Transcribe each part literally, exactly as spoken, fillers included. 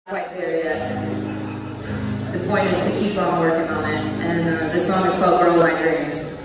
Quite there yet. The point is to keep on working on it, and uh, this song is called Girl of My Dreams.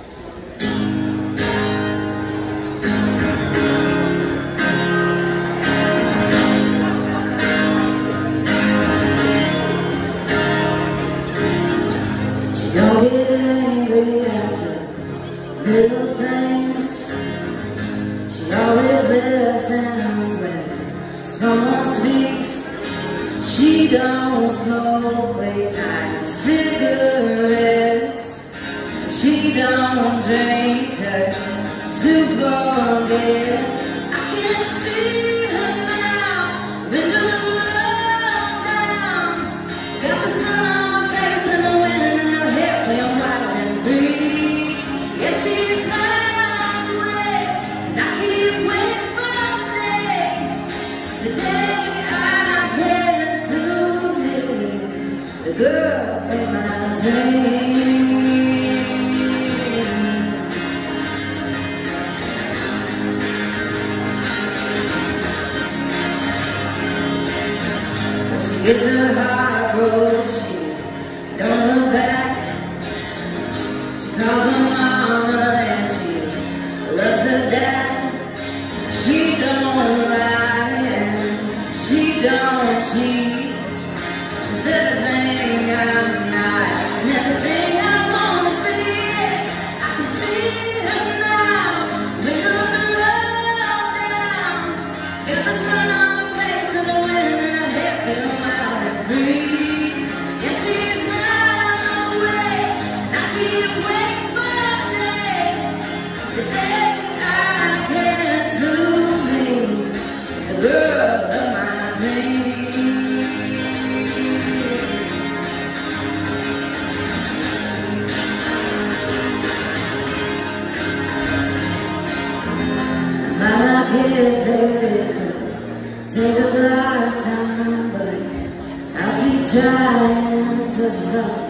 She don't get angry at the little things. She always listens when someone speaks. She don't smoke late night cigarettes. She don't drink text to forget. I can see her now, windows roll down. Got the sun on her face and the wind in her hair, feeling wild and free. Yeah, she's miles away, and I keep waiting for the day, the day the girl in my dreams. When she gets her heart broke, she don't look back. She calls her mama and she loves her dad. She don't lie and she don't cheat. She's everything I'm not, and everything I wanna be. I can see her now, windows roll down. Got the sun on her face and the wind in her hair, feeling wild and free. Yeah, she's miles away, and I keep waiting for the day, the day I get to meet the girl of my dreams. Get there, it could take a lifetime, but I'll keep trying till she's up.